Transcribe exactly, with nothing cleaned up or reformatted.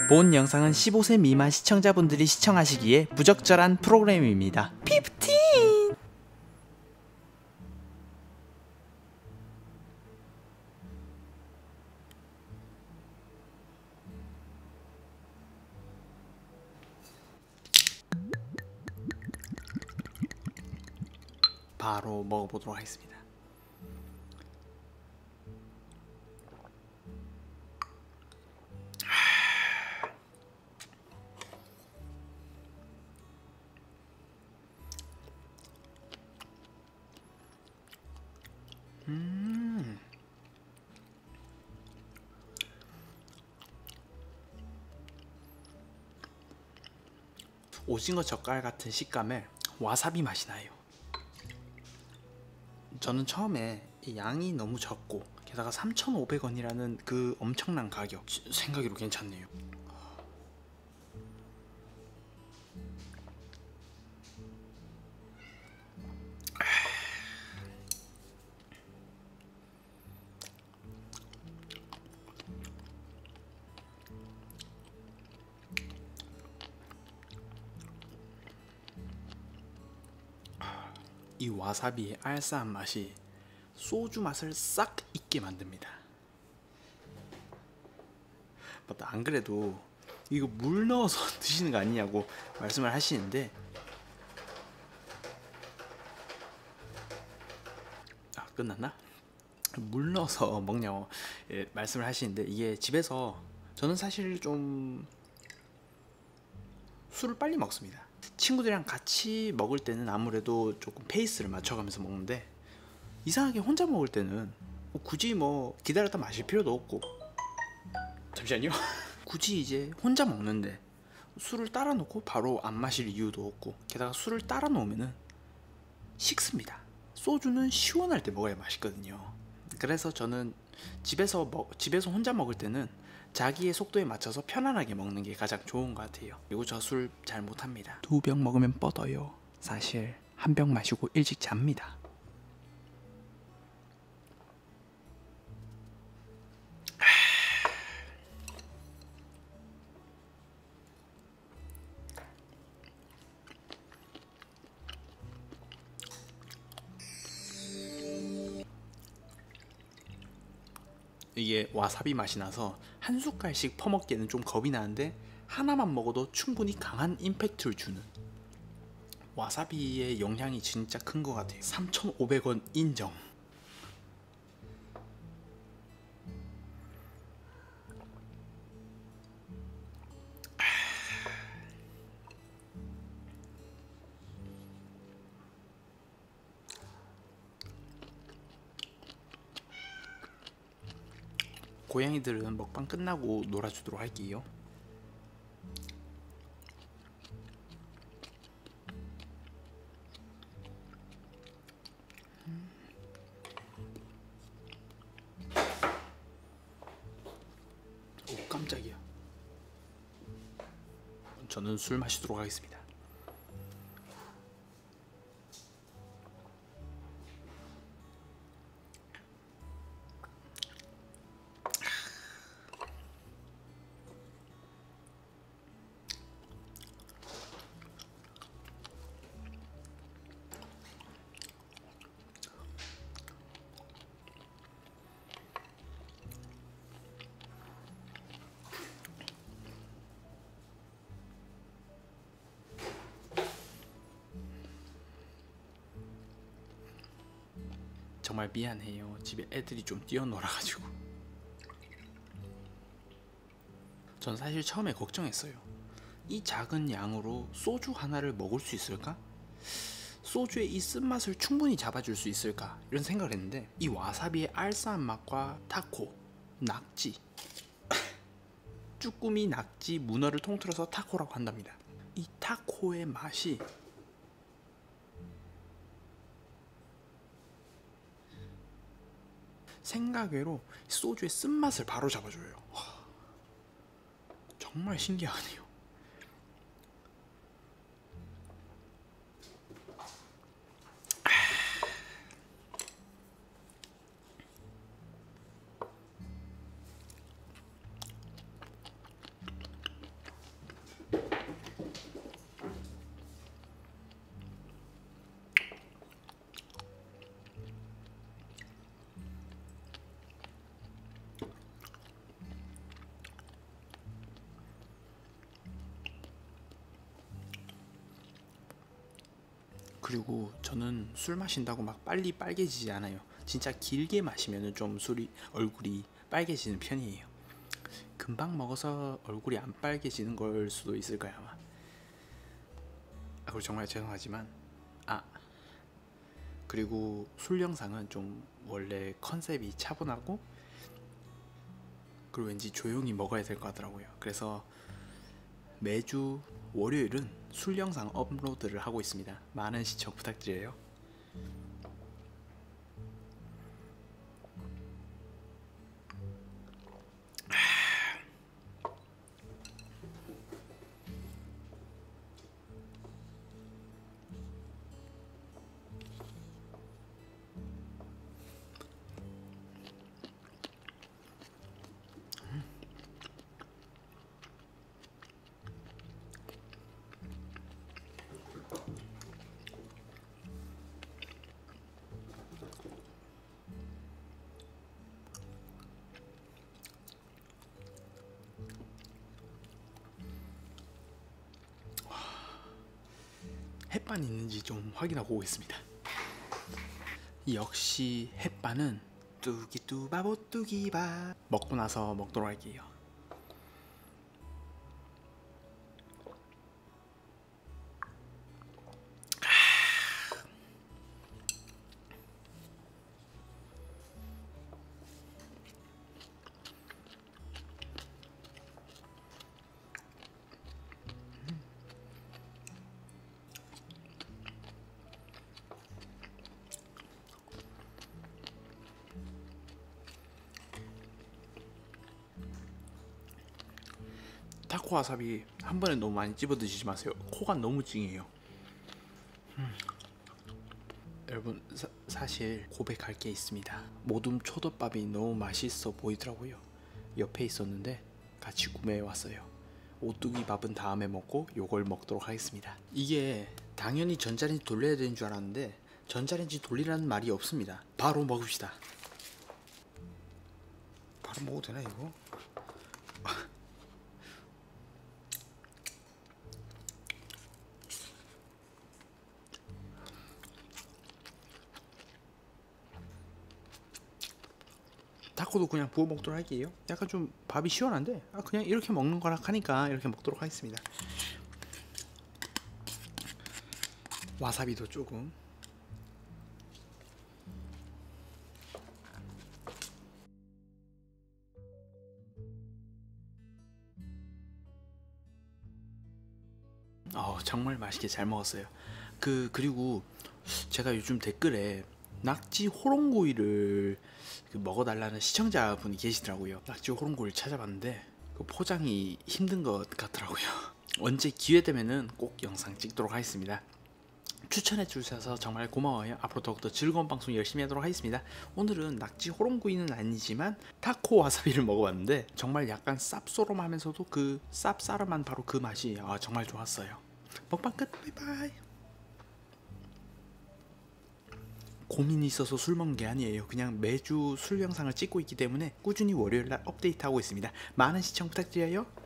본 영상은 십오 세 미만 시청자분들이 시청하시기에 부적절한 프로그램입니다. 십오! 바로 먹어보도록 하겠습니다. 음. 오징어 젓갈 같은 식감에 와사비 맛이 나요. 저는 처음에 이 양이 너무 적고 게다가 삼천오백 원이라는 그 엄청난 가격 생각으로 괜찮네요. 이 와사비의 알싸한 맛이 소주 맛을 싹 잊게 만듭니다. 맞다, 안 그래도 이거 물 넣어서 드시는 거 아니냐고 말씀을 하시는데, 아 끝났나? 물 넣어서 먹냐고 예, 말씀을 하시는데, 이게 집에서 저는 사실 좀 술을 빨리 먹습니다. 친구들이랑 같이 먹을 때는 아무래도 조금 페이스를 맞춰가면서 먹는데, 이상하게 혼자 먹을 때는 굳이 뭐 기다렸다 마실 필요도 없고, 잠시만요. 굳이 이제 혼자 먹는데 술을 따라 놓고 바로 안 마실 이유도 없고, 게다가 술을 따라 놓으면은 식습니다. 소주는 시원할 때 먹어야 맛있거든요. 그래서 저는 집에서 먹, 집에서 혼자 먹을 때는 자기의 속도에 맞춰서 편안하게 먹는 게 가장 좋은 것 같아요. 그리고 저 술 잘 못합니다. 두 병 먹으면 뻗어요. 사실 한 병 마시고 일찍 잡니다. 이게 와사비 맛이 나서 한 숟갈씩 퍼먹기에는 좀 겁이 나는데, 하나만 먹어도 충분히 강한 임팩트를 주는 와사비의 영향이 진짜 큰 것 같아요. 삼천오백 원 인정. 고양이들은 먹방 끝나고 놀아주도록 할게요. 오 깜짝이야. 저는 술 마시도록 하겠습니다. 정말 미안해요. 집에 애들이 좀 뛰어놀아가지고. 전 사실 처음에 걱정했어요. 이 작은 양으로 소주 하나를 먹을 수 있을까? 소주의 이 쓴맛을 충분히 잡아줄 수 있을까? 이런 생각을 했는데, 이 와사비의 알싸한 맛과 타코, 낙지, 쭈꾸미, 낙지, 문어를 통틀어서 타코라고 한답니다. 이 타코의 맛이 생각외로 소주의 쓴맛을 바로 잡아줘요. 정말 신기하네요. 그리고 저는 술 마신다고 막 빨리 빨개지지 않아요. 진짜 길게 마시면은 좀 술이 얼굴이 빨개지는 편이에요. 금방 먹어서 얼굴이 안 빨개지는 걸 수도 있을 거야 아마. 아, 그리고 정말 죄송하지만 아 그리고 술 영상은 좀 원래 컨셉이 차분하고 그리고 왠지 조용히 먹어야 될 것 같더라고요. 그래서 매주 월요일은 술 영상 업로드를 하고 있습니다. 많은 시청 부탁드려요. 햇반 있는지 좀 확인하고 오겠습니다. 역시 햇반은 뚜기뚜바보 뚜기바. 먹고 나서 먹도록 할게요. 타코 와사비 한 번에 너무 많이 집어 드시지 마세요. 코가 너무 찡해요. 음. 여러분 사, 사실 고백할 게 있습니다. 모둠 초덮밥이 너무 맛있어 보이더라고요. 옆에 있었는데 같이 구매해 왔어요. 오뚜기 밥은 다음에 먹고 요걸 먹도록 하겠습니다. 이게 당연히 전자레인지 돌려야 되는 줄 알았는데 전자레인지 돌리라는 말이 없습니다. 바로 먹읍시다. 바로 먹어도 되나 이거? 타코도 그냥 부어 먹도록 할게요. 약간 좀 밥이 시원한데 아, 그냥 이렇게 먹는 거라 하니까 이렇게 먹도록 하겠습니다. 와사비도 조금. 어, 정말 맛있게 잘 먹었어요. 그 그리고 제가 요즘 댓글에 낙지 호롱구이를 그 먹어달라는 시청자분이 계시더라고요. 낙지 호롱구이를 찾아봤는데 그 포장이 힘든 것 같더라고요. 언제 기회 되면은 꼭 영상 찍도록 하겠습니다. 추천해 주셔서 정말 고마워요. 앞으로 더욱더 즐거운 방송 열심히 하도록 하겠습니다. 오늘은 낙지 호롱구이는 아니지만 타코 와사비를 먹어봤는데 정말 약간 쌉소름하면서도 그 쌉싸름한 바로 그 맛이 아, 정말 좋았어요. 먹방 끝. 바이바이. 고민이 있어서 술 먹는 게 아니에요. 그냥 매주 술 영상을 찍고 있기 때문에 꾸준히 월요일날 업데이트하고 있습니다. 많은 시청 부탁드려요.